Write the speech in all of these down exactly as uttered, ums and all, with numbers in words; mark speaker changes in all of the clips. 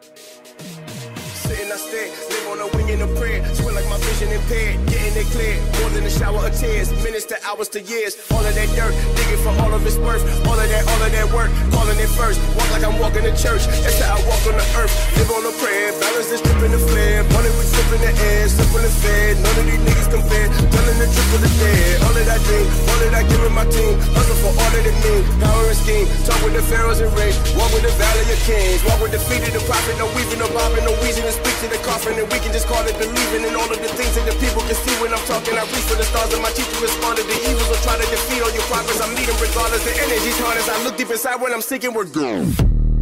Speaker 1: Sitting I stare, live on a wing in a prayer. Swear like my vision impaired, getting it clear. More than a shower of tears, minutes to hours to years. All of that dirt, digging for all of its worth. All of that, all of that work, calling it first. Walk like I'm walking to church, that's how I walk on the earth. Live on a prayer, balance is stripping the flare. Money we flip in the air, simple and fair. None of these niggas compare, telling the truth of the dead. All that I dream, all that I give in my team. Hustle for all that it means, power and scheme. Talk with the pharaohs and rage, walk with the valley of kings. Walk with the feet of the prophet, no weaving, no bobbing, no wheezing. Speak to the coffin and we can just call it believing in all of the things that the people can see when I'm talking. I reach for the stars and my teacher responded. The evils will try to defeat all your progress. I meet them regardless. The energy's harnessed. I look deep inside when I'm seeking. We're gone.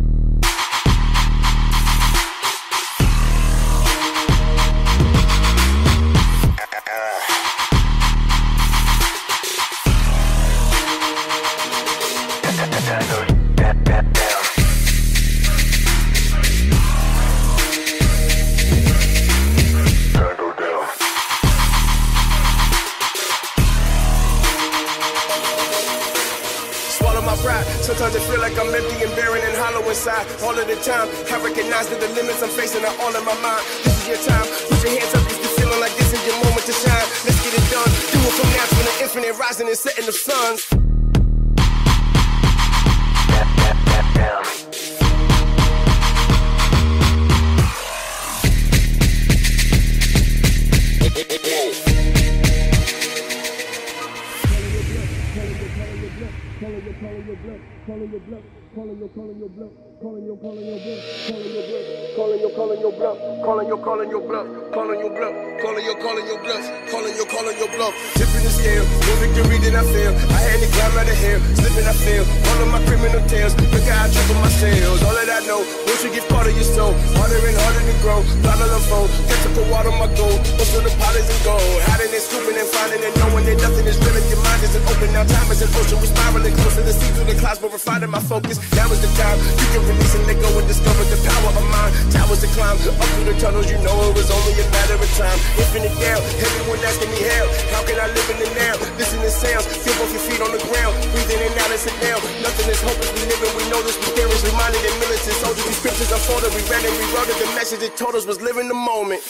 Speaker 1: Sometimes I feel like I'm empty and barren and hollow inside. All of the time, I recognize that the limits I'm facing are all in my mind. This is your time, put your hands up if you're feeling like this is your moment to shine. Let's get it done, do it from now to the infinite rising and setting the suns. Calling your bluff, calling your, calling your bluff, calling your, calling your bluff, calling your bluff, calling your, calling your bluff, calling your, calling your bluff, calling your bluff, calling your, calling your bluff, calling your, calling your bluff. Tipping the scale, no victory then I fail. I had to climb out of hell, slipping I fail. All of my criminal tales, look how I triple my sales. All that I know, once you get part of your soul, harder and harder to grow. Bottle of phone, catch up a water my gold. Most of the potters and gold, hiding and scooping and finding and knowing that nothing is real. If your mind isn't open, now time is an ocean. We spiraling closer to see through the clouds, but refining my focus. Now is the time you can release and let go and discover the power of mind. Towers to climb, up through the tunnels, you know it was only a matter of time. Infinite down, everyone asking me how. How can I live in the now? Listen to sounds, feel both your feet on the ground. Breathe in and out and sit down. Nothing is hopeless, we live and we know this. We parents reminded and militant soldiers. These scriptures unfolded, we read and rewrote it. The message it told us was living the moment.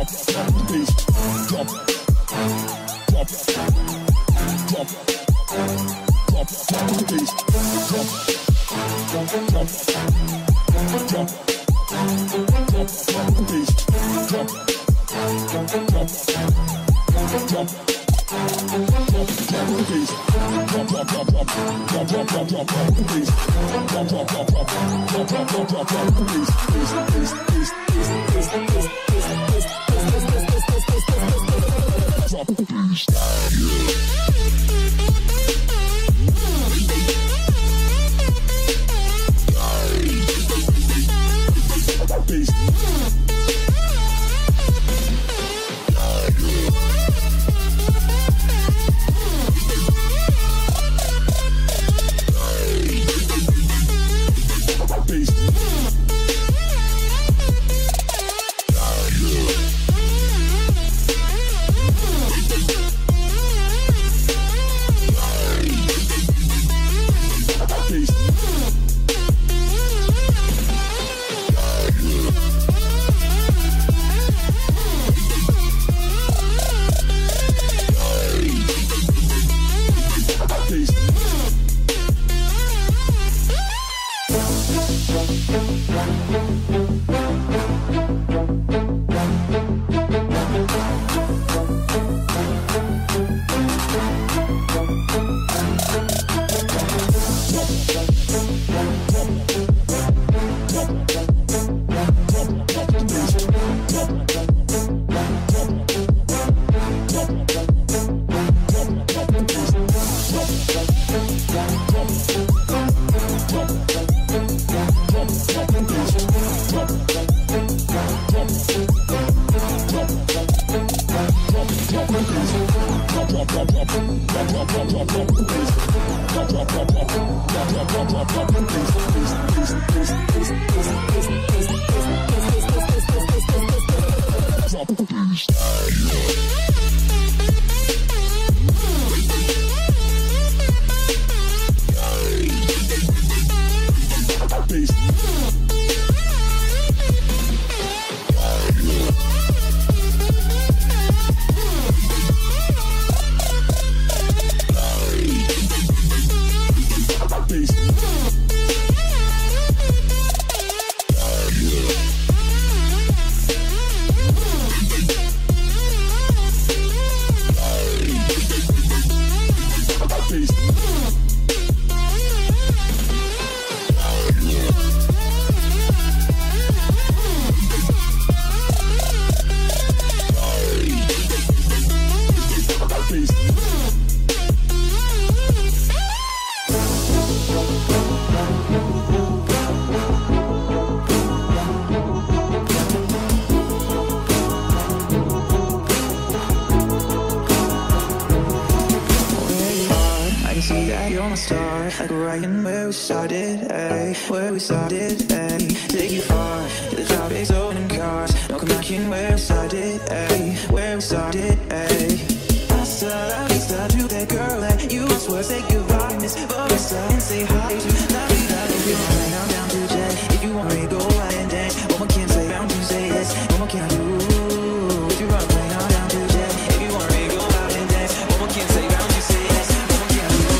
Speaker 2: Like Ryan, where we started, ayy, where we started, ayy. Take you far, to the top is owning cars. No come knocking where we started, ayy, where we started, ayy. Hasta la vista to that girl that you must swear say goodbye, Miss Barista, and say hi to La Vida. If you want right now down to jet, if you want me go out and dance. What more can I say, bound to say yes, what more can I do? If you want right now down to jet, if you want me go out and dance. What more can I say, bound to say yes, what more can I do?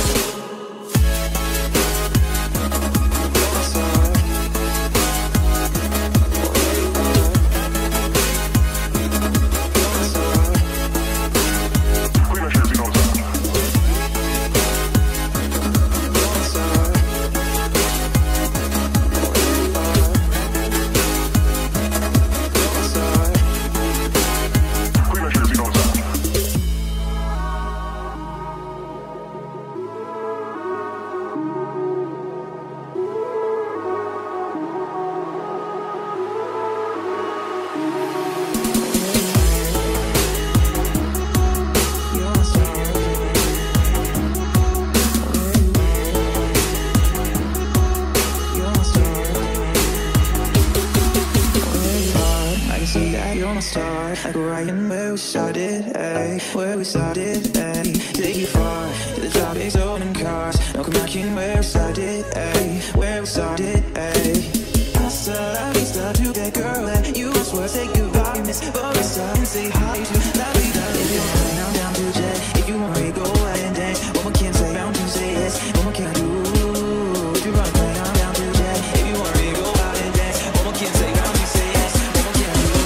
Speaker 2: Like Ryan, where we started, ayy, where we started, ayy. Take you far, to the top is owning cars. No come knocking where we started, ayy, where we started, ayy. Hasta la vista to that girl that you must swear say goodbye, Miss Boris. say hi to lovey dovey. If you want to now down to jet, if you want to go out and dance, what more can I say? Bound to say yes, what more can I do? If you want to now down to jet, if you want to go out and dance, what more can I say? Bound to say yes, what more can I do?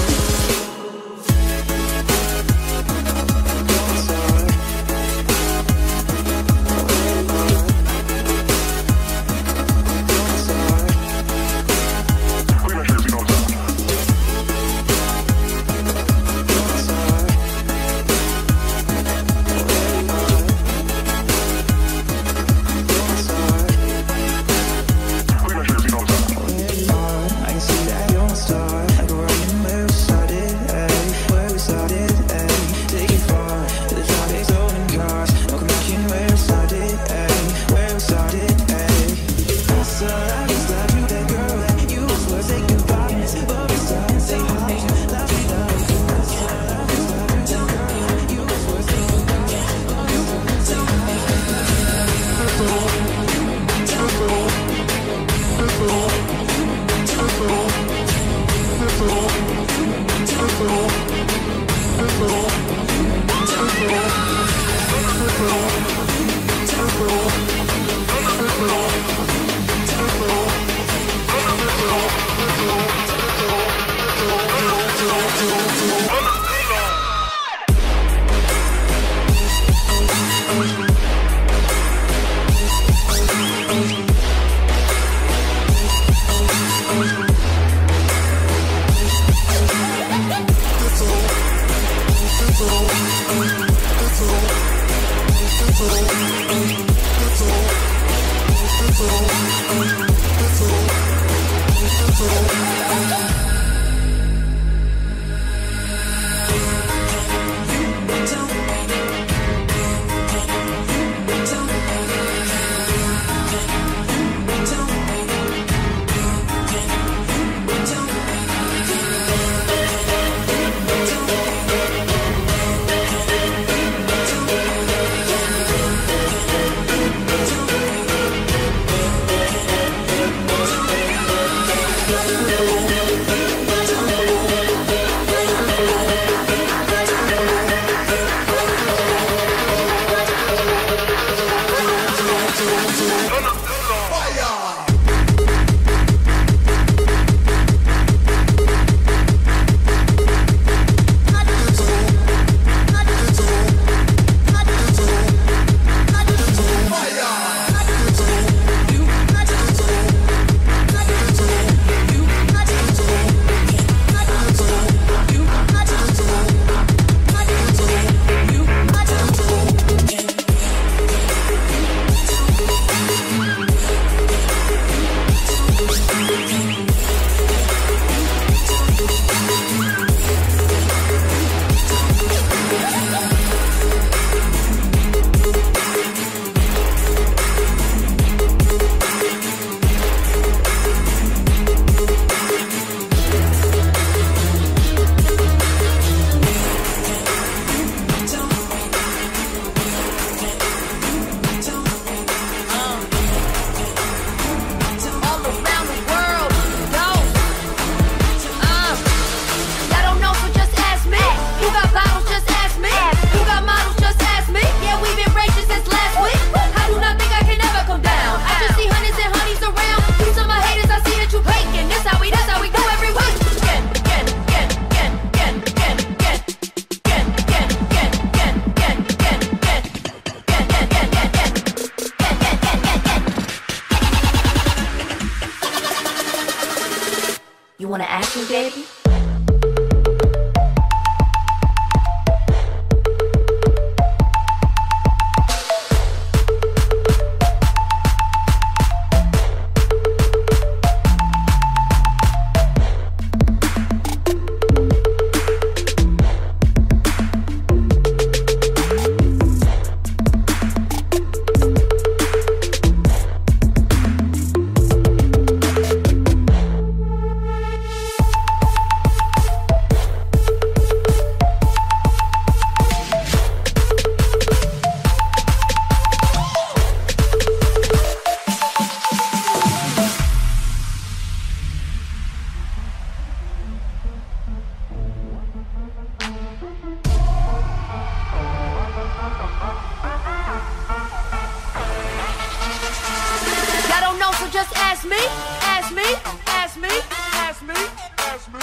Speaker 3: just ask me, ask me, ask me, ask me, ask me.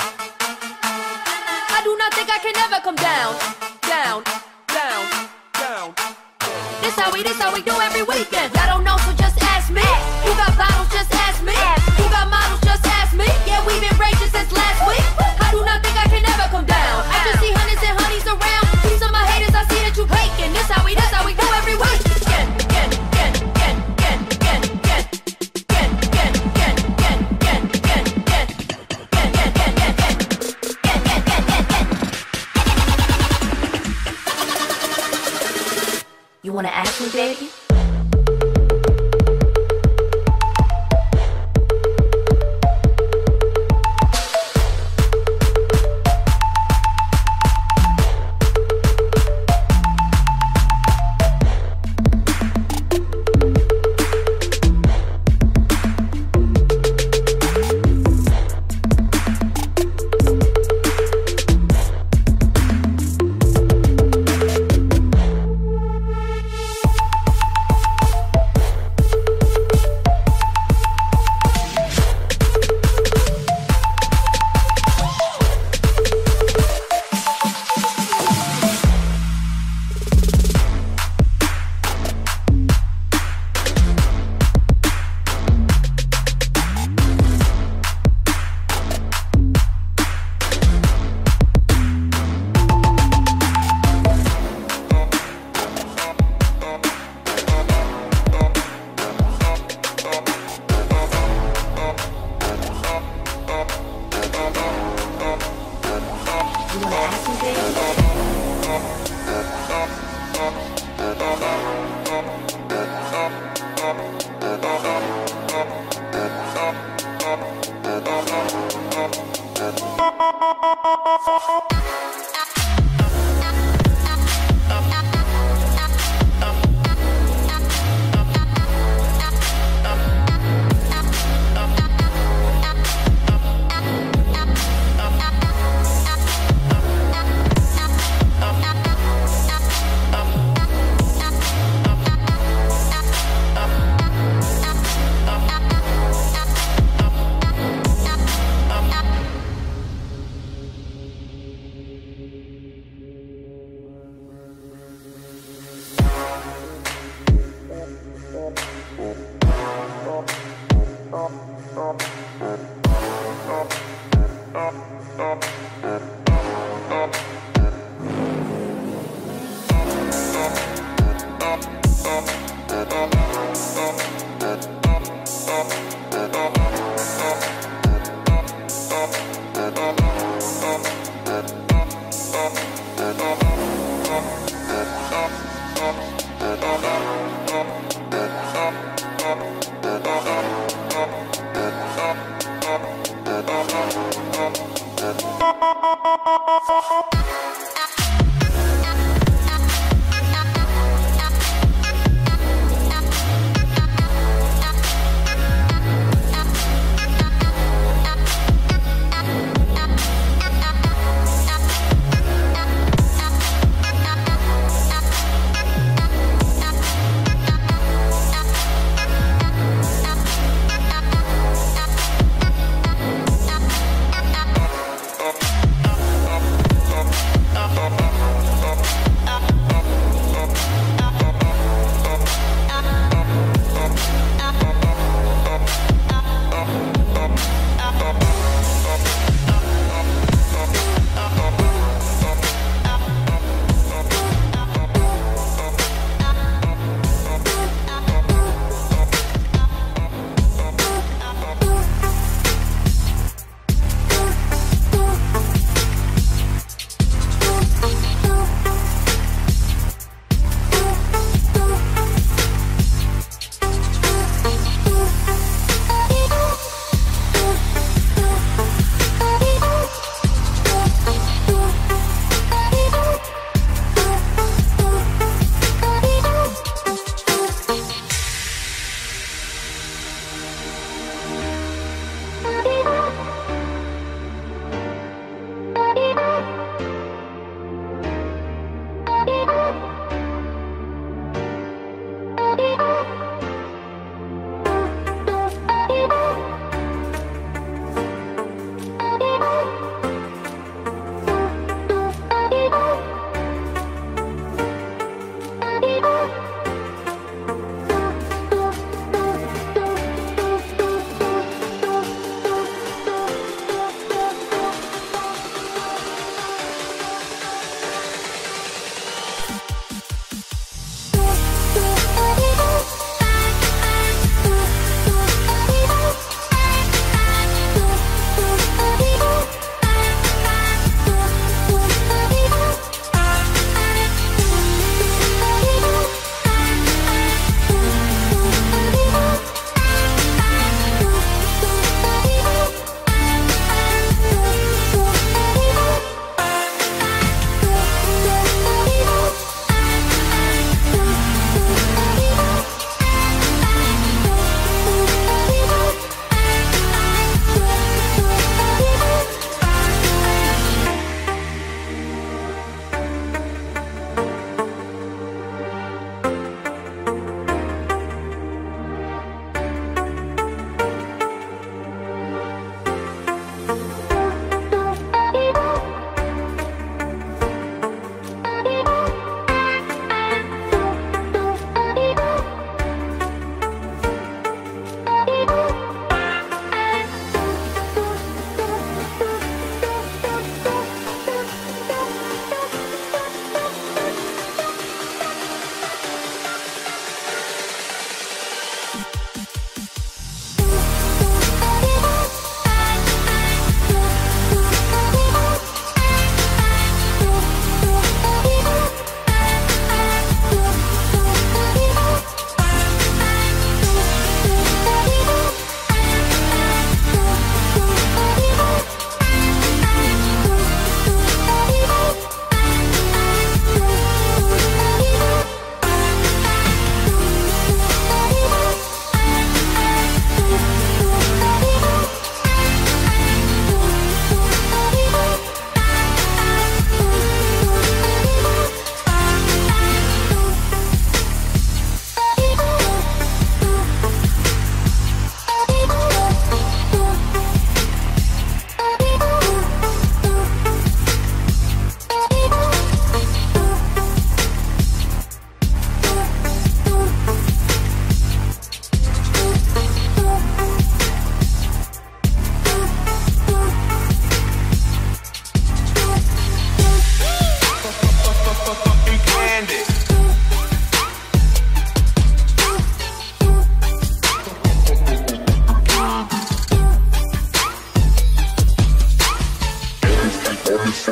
Speaker 3: I do not think I can ever come down, down, down, down. This how we, this how we do every weekend. I don't know, so just ask me. Who got bottles? Just ask me. Who got models? Just ask me. Yeah, we've been raging since last week. I do not think I can ever come down. I just see hundreds and honeys around. These are my haters, I see that you faking. This how we, this how we do every week. Again, again, again, again, again, again, again, again, again, again, again, again, again, again, again, again, again. You wanna ask me, baby?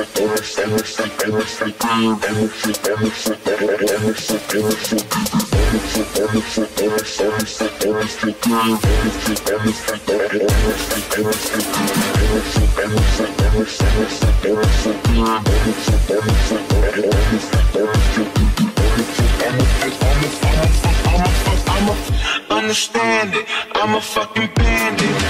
Speaker 2: Understand it, I'm a fucking bandit.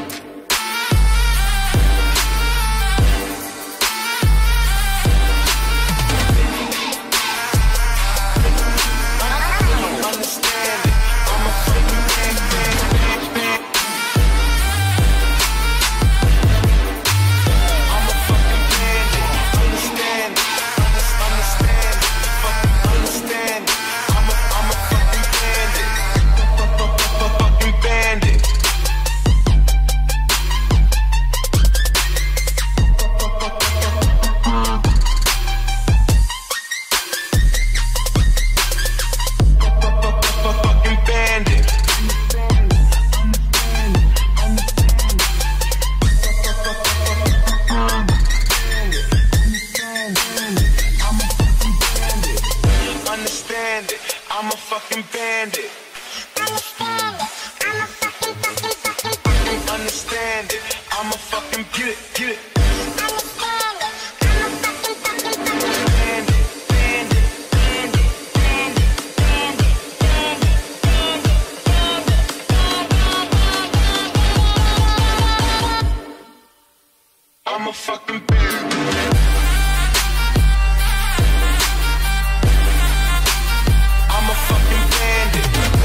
Speaker 2: I'm a fucking bandit. Understand it. I'm a fucking get it, get it. I'm a fucking bandit. I'm a fucking bandit.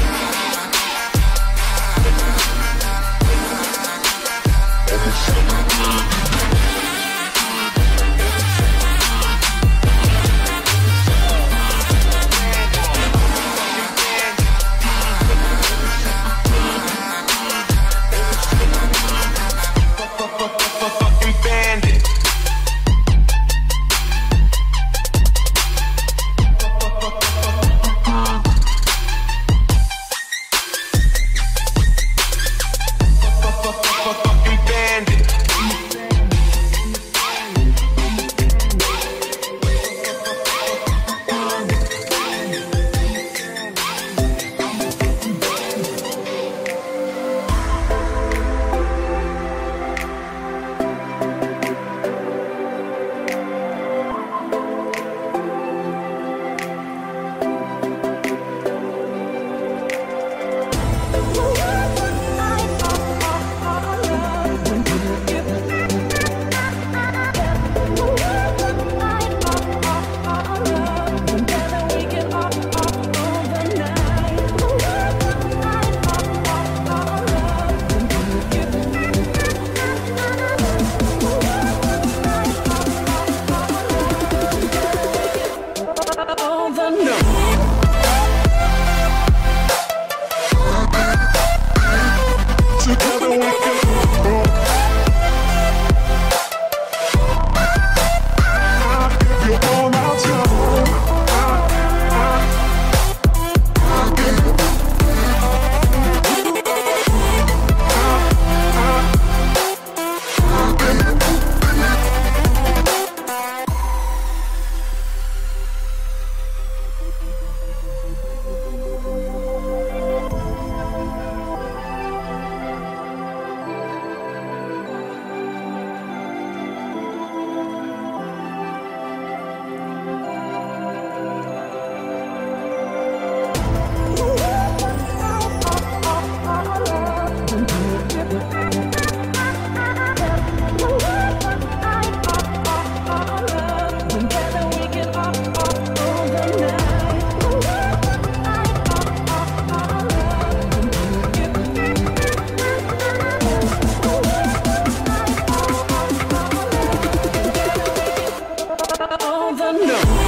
Speaker 2: Fucking bandit.
Speaker 4: No.